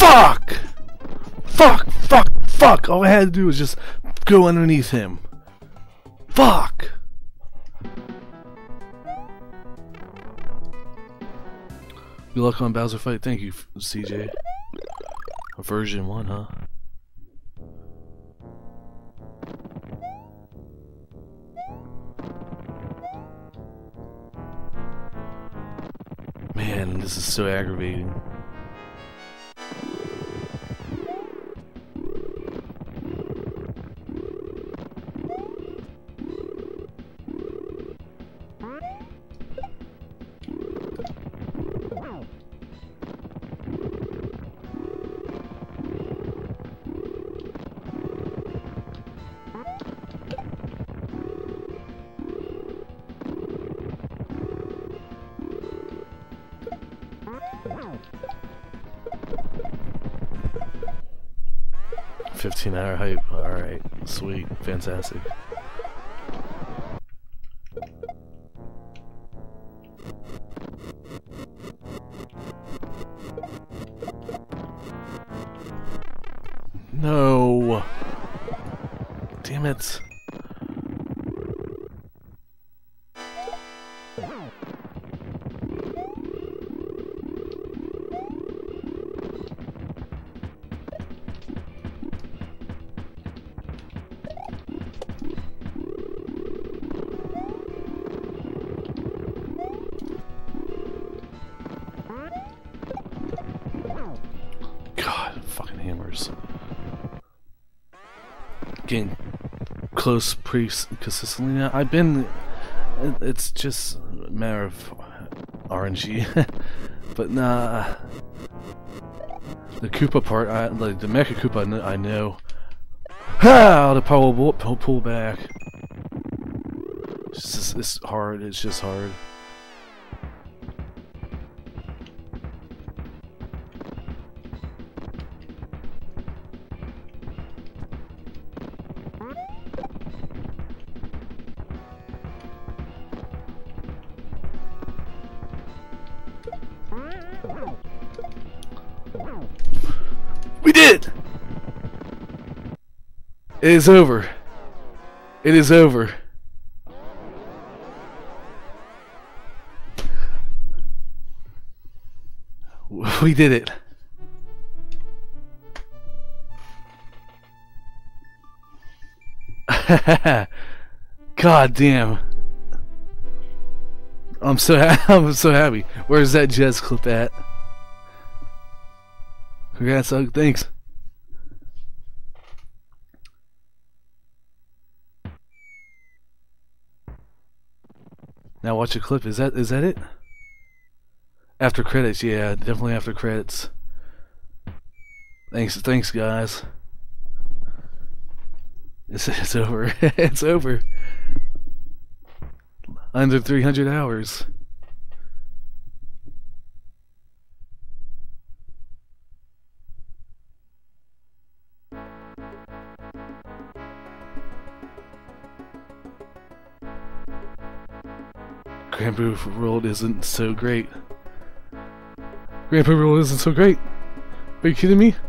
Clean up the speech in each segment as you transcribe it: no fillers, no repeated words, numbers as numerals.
Fuck! Fuck! Fuck! Fuck! All I had to do was just go underneath him. Fuck! Good luck on Bowser fight. Thank you, CJ. Version 1, huh? Man, this is so aggravating. $15 hype. Alright. Sweet. Fantastic. No. Damn it. Getting close pretty consistently now. I've been. It's just a matter of RNG, but nah. The Koopa part, like the Mecha Koopa, I know. Ha! The power will pull back. It's hard. It's just hard. We did! It is over. It is over. We did it. God damn. I'm so happy. Where's that Jez clip at? Congrats, Ugg. Thanks. Now watch a clip. Is that it? After credits, yeah, definitely after credits. Thanks guys. It's over. It's over. Under 300 hours. Grand Prix World isn't so great. Grand Prix World isn't so great. Are you kidding me?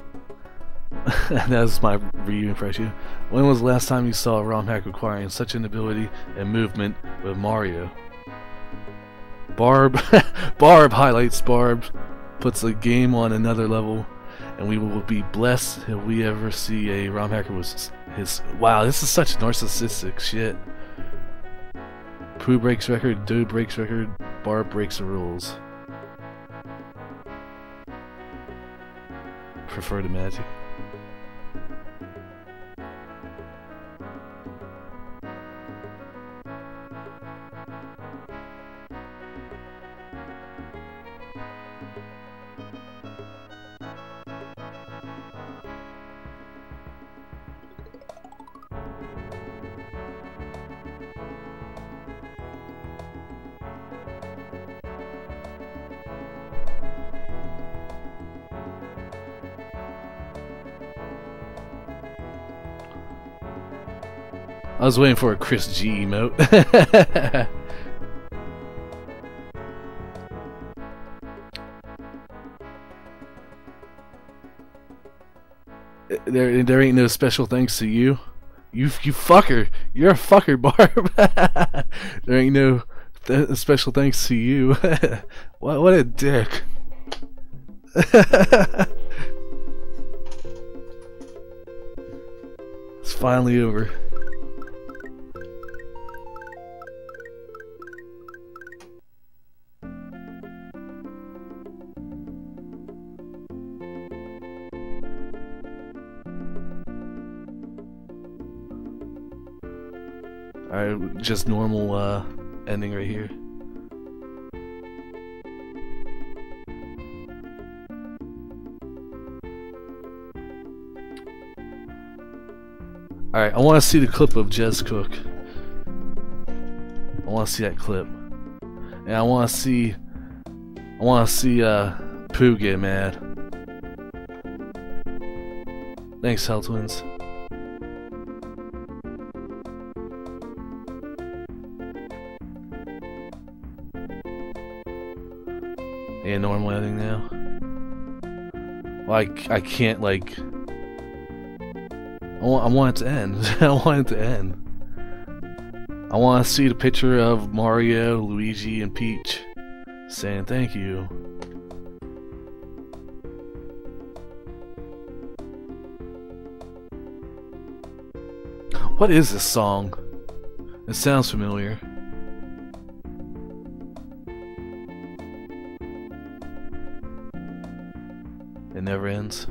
That's my Ryu impression. When was the last time you saw a ROM hack requiring such an ability and movement with Mario? Barb highlights. Barb puts the game on another level, and we will be blessed if we ever see a ROM hacker with his. Wow, this is such narcissistic shit. Pooh breaks record, Dude breaks record, Barb breaks the rules. Prefer the magic. I was waiting for a Chris G emote. There ain't no special thanks to you. You fucker. You're a fucker, Barb. There ain't no special thanks to you. What a dick. It's finally over. Alright, just normal ending right here. Alright, I want to see the clip of Jez Cook. I want to see that clip. And I want to see Pooh get mad. Thanks, Hell Twins. And normal editing now. Well, I can't like. I want it to end. I want it to end. I want to see the picture of Mario, Luigi, and Peach saying thank you. What is this song? It sounds familiar. It never ends.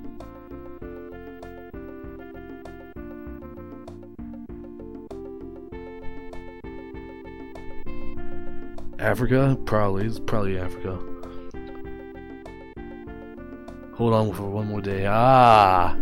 Africa? Probably. It's probably Africa. Hold on for one more day. Ah!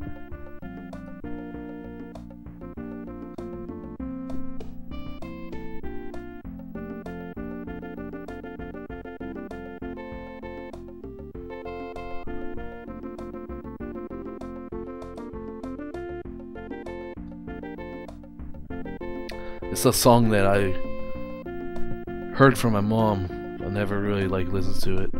It's a song that I heard from my mom. I never really like listened to it.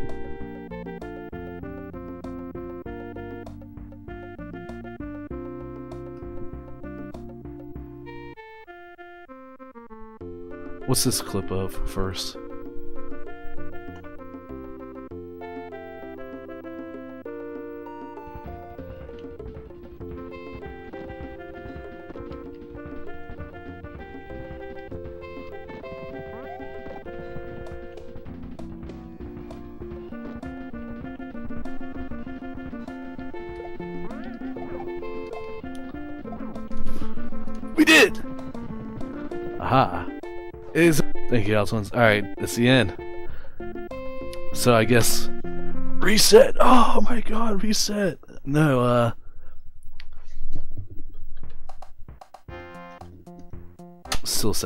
What's this clip of first? We did! Aha. Thank you, Alphonse. Alright, that's the end. So I guess reset. Oh my god, reset. No, still